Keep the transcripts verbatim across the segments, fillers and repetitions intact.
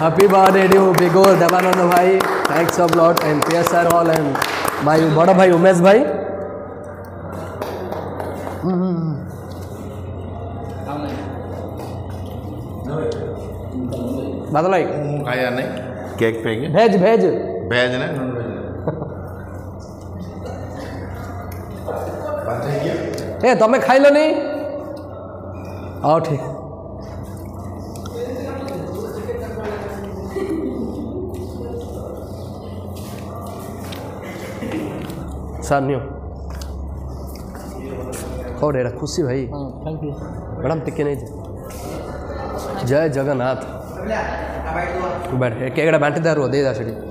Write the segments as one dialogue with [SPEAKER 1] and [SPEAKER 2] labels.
[SPEAKER 1] Happy birthday to बिगुल देवानंद भाई thanks of lot and PSR hall and my बड़ भाई उमेश भाई बादल भाई
[SPEAKER 2] खाया नहीं केक पे
[SPEAKER 1] भेज भेज
[SPEAKER 2] भेज ना
[SPEAKER 1] ए तमें खाइल नहीं हाँ ठीक सर नियो कौन है खुशी भाई थैंक यू मैडम टिके नहीं जय जगन्नाथ बैठ केकड़ा बांटी दारू दे दा छड़ी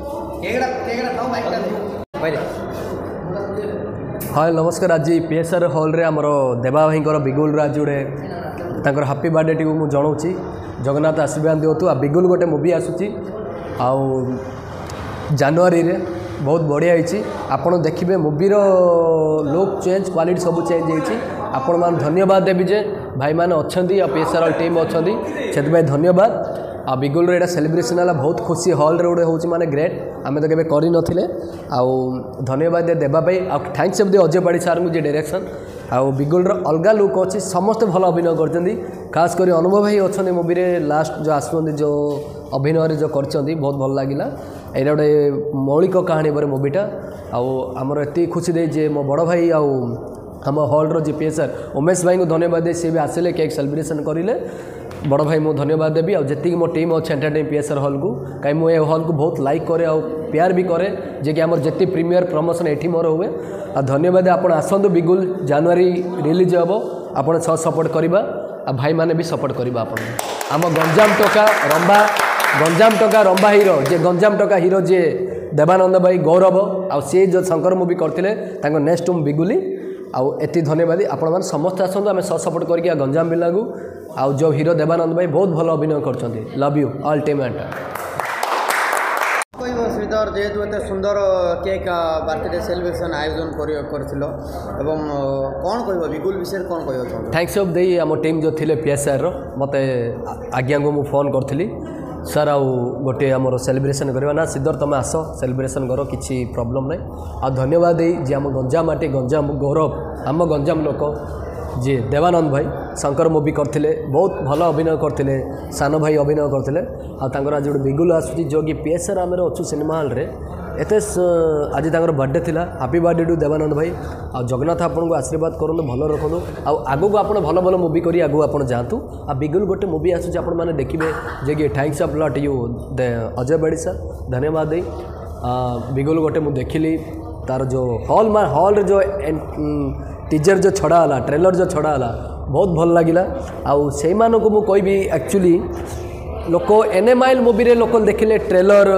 [SPEAKER 1] हाय नमस्कार आज पीएसआर हॉल रे हमर देवा भाई बिगुल आज जोड़े तांकर हैप्पी बर्थडे टी मु जनाऊँगी जगन्नाथ आशीर्वाद दिवतु आ बिगुल गोटे मूवी आसूची आउ जनवरी रे बहुत बढ़िया होती आपड़ देखिए मूवीर लुक चेंज क्वालिटी सब चेंज होती आपण मान धन्यवाद देवी जे भाई मैंने अच्छा पीएसआर हॉल टीम अच्छा से धन्यवाद आ बिगुल रे सेलिब्रेशन है बहुत खुशी हॉल रे गोटे हूँ माने ग्रेट आम तो केवे कर नथिले आउ धन्यवाद देवाई आ थैंक्स दे अजय पाड़ी सार को डायरेक्शन आउ बिगुल रो अलगा लुक अच्छी समस्त भल अभिनय कर खास कर अनुभव भाई अच्छा मूवी रे लास्ट जो आसुँच जो अभिनय जो कर बहुत भल लगिला यहाँ गोटे मौलिक कहानी पर मूवीटा आमर एत खुशी दे जे मो बड़ भाई आउ आम हॉल रो जी पीएसआर उमेश भाई को धन्यवाद दे सी भी आसिले केक सेलिब्रेशन करें बड़ भाई मुझे धन्यवाद देवी आ जी मो टीम अच्छे एंटरटेन पीएसआर हॉल को कहीं मुझे हॉल को बहुत लाइक करे आ प्यार भी करे जे कि आमर जिते प्रीमियर प्रमोशन एठी मोर हुए आ धन्यवाद आपण आसतु बिगुल जनवरी रिलीज हम आप सपोर्ट करवा आ भाई माने भी सपोर्ट करवा आप आम गंजाम टोका रंबा गंजाम टोका रंबा हिरो जे गंजाम टोका हिरो जे देवानंद भाई गौरव आ सी जो शंकर मुवी करते नेक्स्ट टूम बिगुली आउ एति धन्यवाद आपण मैंने समस्त आसतु आम सपोर्ट करके गंजाम बिला को आउ जो हिरो देवानंद भाई बहुत भल अभिनय कर love you all team and
[SPEAKER 3] Sridhar जेहेतु एत सुंदर केक बर्थडे सेलिब्रेशन आयोजन कर कौन कह बिगुल विषय कौन कह
[SPEAKER 1] थैंक्स ऑफ दे आम टीम जो थे पीएसआर मत आज्ञा को मुझे फोन करी सर आउ गोटे आमर सेलिब्रेशन करवा ना सिद्धर तुम आस सेलिब्रेशन कर किसी प्रॉब्लम नहीं आ धन्यवाद दे जे आम गंजाम माटी गंजाम गौरव आम गंजाम लोक जी देवानंद भाई शंकर मुवी करते बहुत भल अभिनय करते सान भाई अभिनय करते आज गोटे बिगुल आसूँ जो कि पीएसआर आम अच्छु सिनेमा हॉल रे एत आज तक बर्थडे थिला हैप्पी बर्थडे टू देवानंद भाई आ जगन्नाथ आपन को आशीर्वाद करूँ भल रखु आगू को आप भल भल मुवी कर आगू आप जातु आ बिगुल गोटे मुवी आसूँ आप मैंने देखिए जे कि thanks of lot you Ajay बड़ी सर धन्यवाद दे बिगुल गोटे मुझे देखिली तार जो हॉल मा हॉल जो टीजर जो छड़ा ट्रेलर जो छड़ा बहुत भल लगिला आउ से मानक मु कहबी एक्चुअली लोक एनएमआईएल मूवी रे लोक देखिले ट्रेलर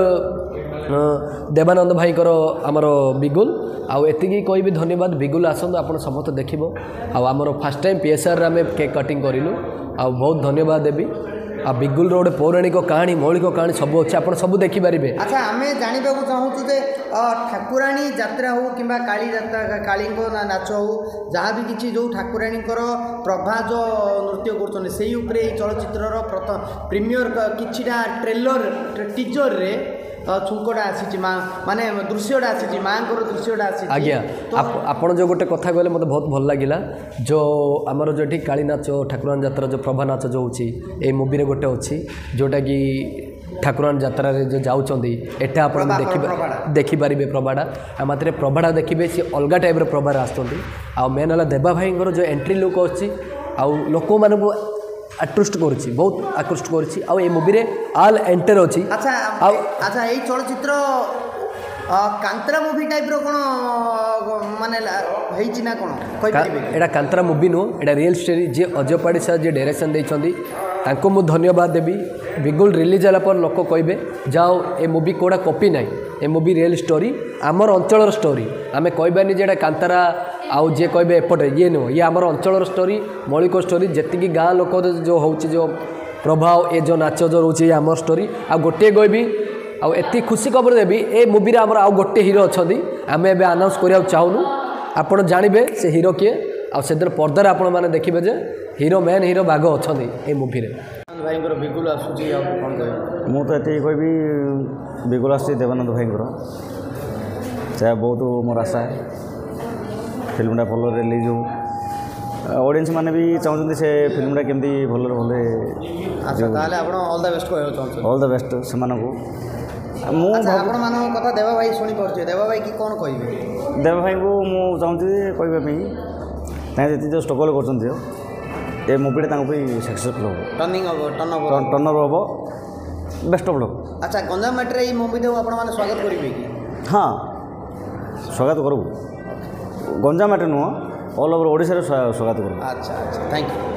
[SPEAKER 1] देवानंद भाई आमर बिगुल आउ एतिकी कहबी धन्यवाद बिगुल आसतु आप समस्त देखिबो आउ आमर फर्स्ट टाइम पीएसआर आम केक कटिंग करूँ आ बहुत धन्यवाद देवी आ बिगुल रोड पौराणिक कहानी मौलिक कहानी सब अच्छे आप सब देखिपारे।
[SPEAKER 3] अच्छा आम जानवा चाहूँ जे ठाकुराणी यात्रा हो कि काली यात्रा काली नाच हो जहाँ भी किसी जो ठाकुराणी प्रभा जो नृत्य कर चलचित्र प्रथम प्रीमियर किछिटा ट्रेलर टीजर रे छुंकटा आसी माने दृश्यटा आसी माँ दृश्यटा आसी
[SPEAKER 1] आज्ञा आपण जो गोटे कथा कहले मत बहुत भल लगिला जो आमर जो काली नाच ठाकुराणी यात्रा जो प्रभा नाच जो होची ए मूवी रे गोटे अच्छी जोटा कि ठाकुराणी यात्रा रे जो जाउचंदी एटा आपण देखि देखि पारिबे प्रभाटा आ मात्र प्रभाटा देखिबे सी अलगा टाइप रो प्रभा आस्तंती आ मेन होला देवा भाई जो एंट्री लुक अच्छी आ लोक मानू आकृष्ट करुच्ची बहुत आकृष्ट करुच्ची आ मूवी रे आल एंटर अच्छी।
[SPEAKER 3] अच्छा अच्छा यही चलचित्र कांतरा मूवी टाइप रो कोन माने हेची ना कोन कहि परिबे
[SPEAKER 1] एटा कांतरा मूवी नो एटा रियल स्टोरी जे अजय पाड़ी सर जे डायरेक्शन देइछंदी तांको मु धन्यवाद देबी बिगुल रिलीज होला पर लोक कहबे जाओ ए मूवी कोडा कॉपी नाही ए मूवी रियल स्टोरी आमर अंचल स्टोरी आमे कहबानी जे एटा कांतरा आउ जे कहबे एपटे ये नो ये आमर अंचल स्टोरी मौलिक स्टोरी जेतिकी गाँ लोक जो होची जो प्रभाव ए जो नाच जो रोचे आमर स्टोरी आ गोटे कहबी आउ एति खुशी खबर देवी ए मूवी आमर आउ गोटे हीरो अच्छा आम ए आनाउंस करा चाहूँ आपड़ जानवे से हीरो किए आउ पर्दार आपण मैंने देखिए जे हीरो मेन हीरो बाघ अच्छा ए मूवी भाई बिगुल आसूँ कौन कह
[SPEAKER 4] ମୁଁ ତ ଏତିକି କହିବି ବିଗୁଲ ଆସୁଛି ଦେବାନନ୍ଦ ଭାଇଙ୍କର ସେୟା ବହୁତ ମୋର ଆଶା ଫିଲ୍ମଟା ଭଲ ରିଲିଜ୍ ହଉ ଅଡ଼ିଏନ୍ସ ମାନେ ବି ଚାହୁଁଛନ୍ତି ସେ ଫିଲ୍ମଟା କେମିତି ଭଲରେ ଭଲ
[SPEAKER 3] ଆଚ୍ଛା ତାହେଲେ ଆପଣ ଅଲ୍ ଦ ବେଷ୍ଟ କହିବାକୁ ଚାହୁଁଛନ୍ତି
[SPEAKER 4] ଅଲ୍ ଦ ବେଷ୍ଟ ସେମାନଙ୍କୁ ମୁଁ
[SPEAKER 3] ଆଚ୍ଛା ଆପଣମାନଙ୍କ କଥା ଦେବା ଭାଇ ଶୁଣିପାରୁଛି ଦେବା ଭାଇ କି କ'ଣ କହିବେ
[SPEAKER 4] ଦେବା ଭାଇଙ୍କୁ ମୁଁ ଚାହୁଁଛି କହିବା ପାଇଁ ତାଙ୍କେ ଯେତିକି ଯେଉଁ ଷ୍ଟ୍ରଗଲ୍ କରୁଛନ୍ତି ଏ ମୁଭିଟା ତାଙ୍କ ପାଇଁ ସକ୍ସେସଫୁଲ୍ ହେବ
[SPEAKER 3] ଟର୍ଣ୍ଣିଂ ହେବ ଟର୍ଣ୍ଣ ହେବ
[SPEAKER 4] ଟର୍ଣ୍ଣ ହେବ ବେଷ୍ଟ ଅଫ୍ ଲକ୍
[SPEAKER 3] ଆଚ୍ଛା ଗଞ୍ଜାମ ମାଟିରେ ଏଇ ମୁଭିଟାକୁ ଆପଣମାନେ ସ୍ୱାଗତ କରିବେ କି
[SPEAKER 4] ହଁ ସ୍ୱାଗତ କରିବୁ ଗଞ୍ଜାମ ମାଟି ନୁହଁ ଅଲ୍ ଓଭର୍ ଓଡ଼ିଶାରେ ସ୍ୱାଗତ କରିବୁ
[SPEAKER 3] ଆଚ୍ଛା ଆଚ୍ଛା ଥ୍ୟାଙ୍କ ୟୁ